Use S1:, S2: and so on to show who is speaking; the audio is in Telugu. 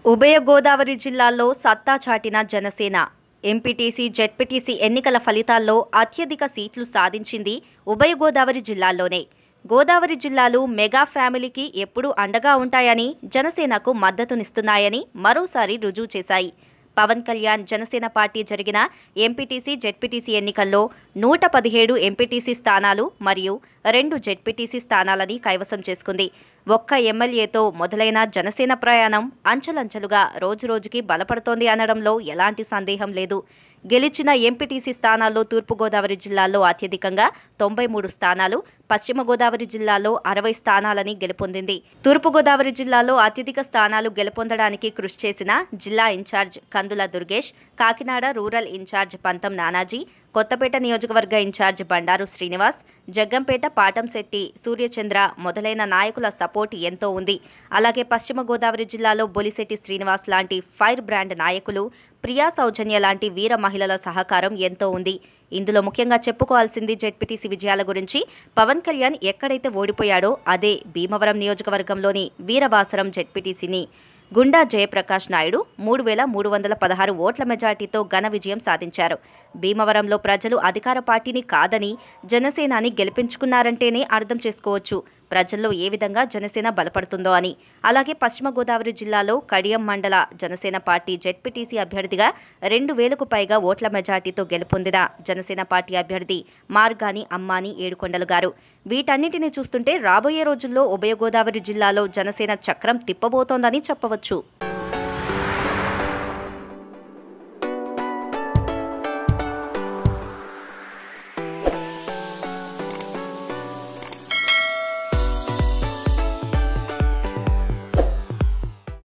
S1: ఉభయ గోదావరి జిల్లాల్లో సత్తా చాటిన జనసేన ఎంపీటీసీ జెడ్పీటీసీ ఎన్నికల ఫలితాల్లో అత్యధిక సీట్లు సాధించింది ఉభయ గోదావరి జిల్లాల్లోనే. గోదావరి జిల్లాలు మెగా ఫ్యామిలీకి ఎప్పుడూ అండగా ఉంటాయని, జనసేనకు మద్దతునిస్తున్నాయని మరోసారి రుజువు చేశాయి. పవన్ కళ్యాణ్ జనసేన పార్టీ జరిగిన ఎంపీటీసీ జెడ్పీటీసీ ఎన్నికల్లో 117 ఎంపీటీసీ స్థానాలు మరియు 2 జెడ్పీటీసీ స్థానాలని కైవసం చేసుకుంది. ఒక్క ఎమ్మెల్యేతో మొదలైన జనసేన ప్రయాణం అంచెలంచెలుగా రోజురోజుకి బలపడుతోంది అనడంలో ఎలాంటి సందేహం లేదు. గెలిచిన ఎంపీటీసీ స్థానాల్లో తూర్పుగోదావరి జిల్లాలో అత్యధికంగా 93 స్థానాలు, పశ్చిమ గోదావరి జిల్లాలో 60 స్థానాలని గెలుపొందింది. తూర్పుగోదావరి జిల్లాలో అత్యధిక స్థానాలు గెలుపొందడానికి కృషి చేసిన జిల్లా incharge Kandula Durgesh, Kakinada rural incharge Pantham Nanaji, Kothapeta నియోజకవర్గ ఇన్ఛార్జ్ బండారు శ్రీనివాస్, జగ్గంపేట పాటంశెట్టి సూర్యచంద్ర మొదలైన నాయకుల సపోర్ట్ ఎంతో ఉంది. అలాగే పశ్చిమ గోదావరి జిల్లాలో బొలిశెట్టి శ్రీనివాస్ లాంటి ఫైర్ బ్రాండ్ నాయకులు, ప్రియా సౌజన్య లాంటి వీర మహిళల సహకారం ఎంతో ఉంది. ఇందులో ముఖ్యంగా చెప్పుకోవాల్సింది జెడ్పీటీసీ విజయాల గురించి. పవన్ కళ్యాణ్ ఎక్కడైతే ఓడిపోయాడో అదే భీమవరం నియోజకవర్గంలోని వీరవాసరం జెడ్పీటీసీని గుండా జయప్రకాష్ నాయుడు 3316 ఓట్ల మెజార్టీతో ఘన విజయం సాధించారు. భీమవరంలో ప్రజలు అధికార పార్టీని కాదని జనసేనాని గెలిపించుకున్నారంటేనే అర్థం చేసుకోవచ్చు ప్రజల్లో ఏ విధంగా జనసేన బలపడుతుందో అని. అలాగే పశ్చిమ గోదావరి జిల్లాలో కడియం మండల జనసేన పార్టీ జెడ్పీటీసీ అభ్యర్థిగా 2000కు పైగా ఓట్ల మెజార్టీతో గెలుపొందిన జనసేన పార్టీ అభ్యర్థి మార్గాని అమ్మాని ఏడుకొండలు గారు. వీటన్నిటిని చూస్తుంటే రాబోయే రోజుల్లో ఉభయ గోదావరి జిల్లాలో జనసేన చక్రం తిప్పబోతోందని చెప్పవచ్చు.